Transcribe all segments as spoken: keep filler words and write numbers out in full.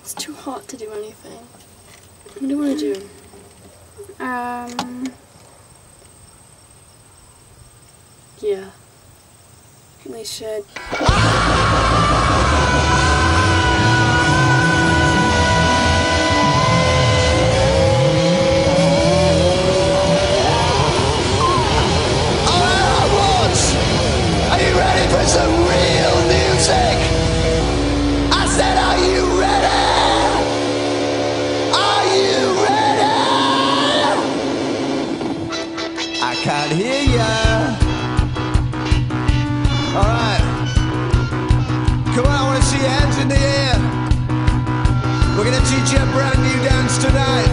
It's too hot to do anything. What do you want to do? Um... Yeah. We should... Some real music. I said, are you ready? Are you ready? I can't hear ya. Alright. Come on, I want to see your hands in the air. We're gonna teach you a brand new dance tonight.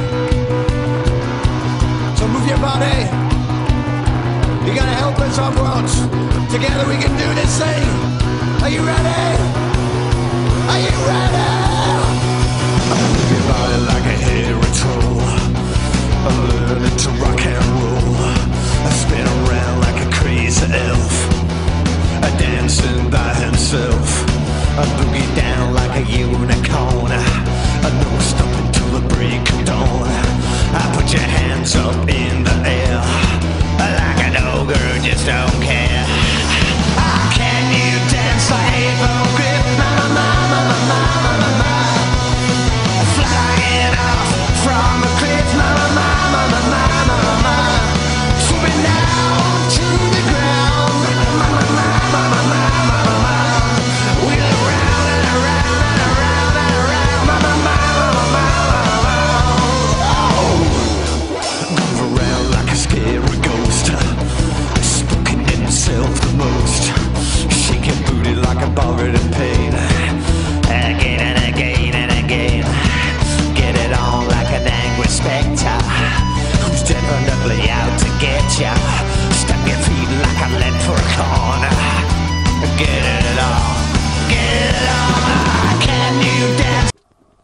So move your body. You gotta help us on once. Together we can do this thing. Are you ready? Are you ready? Move your body like a hairy troll. Learning to rock and roll. I spin around like a crazy elf. A dancing by himself. A boogie down like a unicorn. A no stopping till the break of dawn. I put your hands up in the air. Like an ogre, just don't care. Can you dance like Hippogriff? Mama, mama, mama, mama, mama. Flying off from a cliff. Mama, mama, mama, mama, mama. Swooping down to the ground. Mama, mama, mama, mama, mama. Wheel around and around and around and around. Mama, mama, mama, mama. Oh, move around like a scary ghost. Spooking himself the most. Shake your booty like a ballad in pain. Again and again and again. Get it on like an angry spectre who's definitely out to get ya. Stamp your feet like a leprechaun. Get it on, get it on. Can you dance?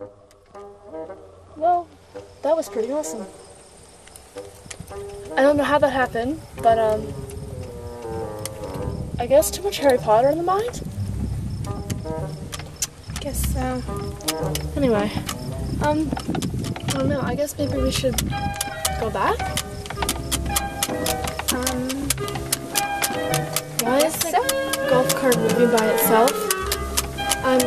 Well, that was pretty awesome. I don't know how that happened, but um, I guess too much Harry Potter in the mind? Guess so. Anyway, um, I don't know, I guess maybe we should go back? Um... Why is the golf cart moving by itself? Um...